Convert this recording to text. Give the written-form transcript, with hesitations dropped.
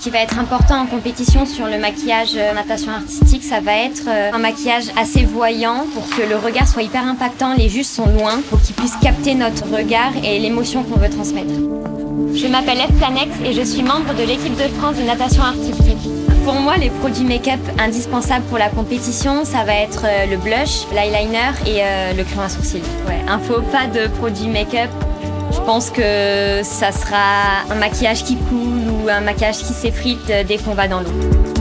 qui va être important en compétition sur le maquillage natation artistique, ça va être un maquillage assez voyant pour que le regard soit hyper impactant. Les juges sont loin pour qu'ils puissent capter notre regard et l'émotion qu'on veut transmettre. Je m'appelle Eve Planex et je suis membre de l'équipe de France de natation artistique. Pour moi, les produits make-up indispensables pour la compétition, ça va être le blush, l'eyeliner et le crayon à sourcils. Ouais, un faux pas de produits make-up. Je pense que ça sera un maquillage qui coule ou un maquillage qui s'effrite dès qu'on va dans l'eau.